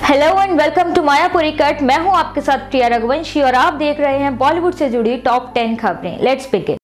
Hello and welcome to Mayapuri cut. मैं हूं आपके साथ प्रिया रघुवंशी और आप देख रहे हैं बॉलीवुड से जुड़ी टॉप 10 खबरें। Let's begin.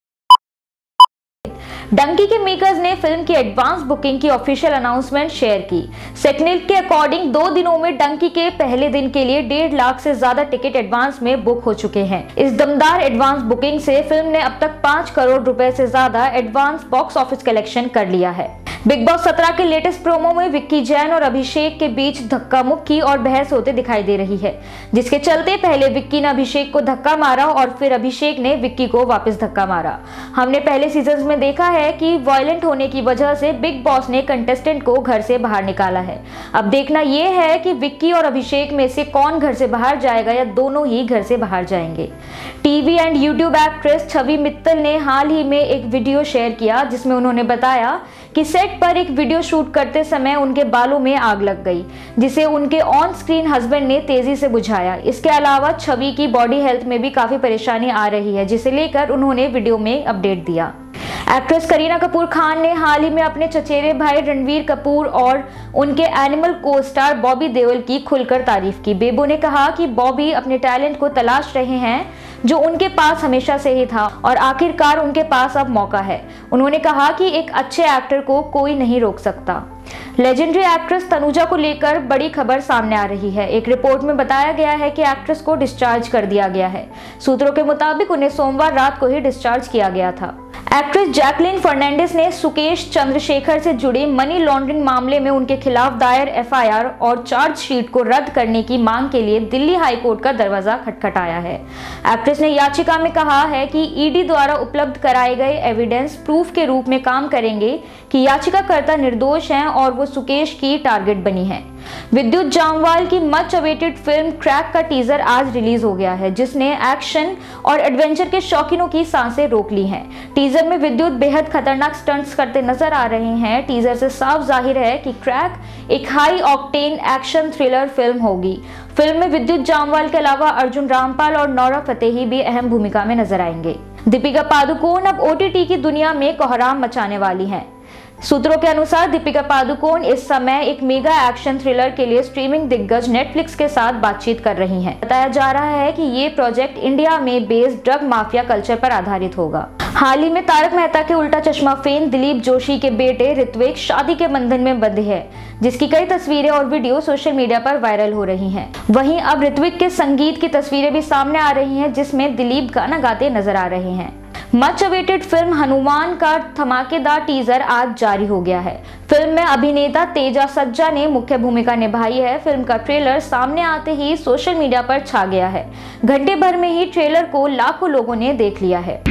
डंकी के मेकर्स ने फिल्म की एडवांस बुकिंग की ऑफिशियल अनाउंसमेंट शेयर की। सेक्निल के अकॉर्डिंग 2 दिनों में डंकी के पहले दिन के लिए 1.5 लाख से ज्यादा टिकट एडवांस में बुक हो चुके हैं। इस दमदार एडवांस बुकिंग से फिल्म ने अब तक 5 करोड़ रुपए से ज्यादा एडवांस बॉक्स ऑफिस कलेक्शन कर लिया है। बिग बॉस 17 के लेटेस्ट प्रोमो में विक्की जैन और अभिषेक के बीच धक्का मुक्की और बहस होते दिखाई दे रही है, जिसके चलते पहले विक्की ने अभिषेक को धक्का मारा और फिर अभिषेक ने विक्की को वापस धक्का मारा। हमने पहले सीजन में देखा है कि वायलेंट होने की वजह से बिग बॉस ने कंटेस्टेंट को घर से बाहर निकाला है। अब देखना यह है कि विक्की और अभिषेक में से कौन घर से बाहर जाएगा या दोनों ही घर से बाहर जाएंगे। TV and YouTube actress Chhavi Mittal ने हाल ही में एक वीडियो शेयर किया, जिसमें उन्होंने बताया कि सेट पर एक वीडियो शूट करते समय उनके बालों में आग लग गई, जिसे उनके ऑन स्क्रीन हस्बैंड ने तेजी से बुझाया। इसके अलावा छवि की बॉडी हेल्थ में भी काफी परेशानी आ रही है, जिसे लेकर उन्होंने वीडियो में अपडेट दिया। एक्ट्रेस करीना कपूर खान ने हाल ही में अपने चचेरे भाई रणवीर कपूर और उनके एनिमल को स्टार बॉबी देओल की खुलकर तारीफ की। बेबो ने कहा कि बॉबी अपने टैलेंट को तलाश रहे हैं, जो उनके पास हमेशा से ही था और आखिरकार उनके पास अब मौका है। उन्होंने कहा कि एक अच्छे एक्टर को कोई नहीं रोक सकता। लेजेंडरी एक्ट्रेस तनुजा को लेकर बड़ी खबर सामने आ रही है। एक रिपोर्ट में बताया गया है कि एक्ट्रेस को डिस्चार्ज कर दिया गया है। सूत्रों के मुताबिक उन्हें सोमवार रात को ही डिस्चार्ज किया गया था। एक्ट्रेस जैकलिन फर्नांडिस ने सुकेश चंद्रशेखर से जुड़े मनी लॉन्ड्रिंग मामले में उनके खिलाफ दायर एफआईआर और चार्जशीट को रद्द करने की मांग के लिए दिल्ली हाईकोर्ट का दरवाजा खटखटाया है। एक्ट्रेस ने याचिका में कहा है कि ईडी द्वारा उपलब्ध कराए गए एविडेंस प्रूफ के रूप में काम करेंगे कि याचिकाकर्ता निर्दोष हैं और वो सुकेश की टारगेट बनी है। विद्युत जामवाल की मच अवेटेड फिल्म क्रैक का टीजर आज रिलीज हो गया है, जिसने एक्शन और एडवेंचर के शौकीनों की सांसें रोक ली हैं। टीजर में विद्युत बेहद खतरनाक स्टंट्स करते नजर आ रहे हैं। टीजर से साफ जाहिर है कि क्रैक एक high octane action thriller film होगी। फिल्म में विद्युत जामवाल के अलावा अर्जुन रामपाल और नौरा फतेही भी अहम भूमिका में नजर आएंगे। दीपिका पादुकोण अब ओटीटी की दुनिया में कोहराम मचाने वाली हैं। सूत्रों के अनुसार दीपिका पादुकोण इस समय एक मेगा एक्शन थ्रिलर के लिए स्ट्रीमिंग दिग्गज नेटफ्लिक्स के साथ बातचीत कर रही हैं। बताया जा रहा है कि ये प्रोजेक्ट इंडिया में बेस्ड ड्रग माफिया कल्चर पर आधारित होगा। हाल ही में तारक मेहता के उल्टा चश्मा फेम दिलीप जोशी के बेटे ऋत्विक शादी के बंधन में बंधे हैं, जिसकी कई तस्वीरें और वीडियो सोशल मीडिया पर वायरल हो रही हैं। वहीं अब ऋत्विक के संगीत की तस्वीरें भी सामने आ रही हैं, जिसमें दिलीप गाना गाते नजर आ रहे हैं। मच अवेटेड फिल्म हनुमान का धमाकेदार टीजर आज जारी हो गया है। फिल्म में अभिनेता तेजा सज्जा ने मुख्य भूमिका निभाई है। फिल्म का ट्रेलर सामने आते ही सोशल मीडिया पर छा गया है। घंटे भर में ही ट्रेलर को लाखों लोगों ने देख लिया है।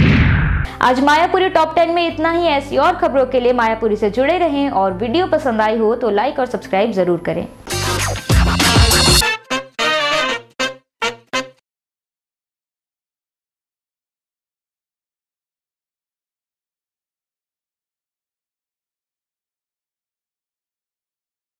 आज मायापुरी टॉप 10 में इतना ही। ऐसी और खबरों के लिए मायापुरी से जुड़े रहें और वीडियो पसंद आई हो तो लाइक और सब्सक्राइब जरूर करें।